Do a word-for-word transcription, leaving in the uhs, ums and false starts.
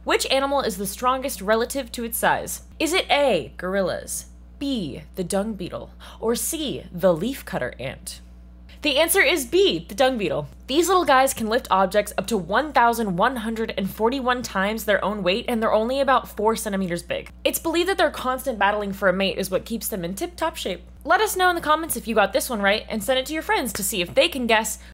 Which animal is the strongest relative to its size? Is it A, gorillas, B, the dung beetle, or C, the leafcutter ant? The answer is B, the dung beetle. These little guys can lift objects up to one thousand one hundred forty-one times their own weight, and they're only about four centimeters big. It's believed that their constant battling for a mate is what keeps them in tip-top shape. Let us know in the comments if you got this one right, and send it to your friends to see if they can guess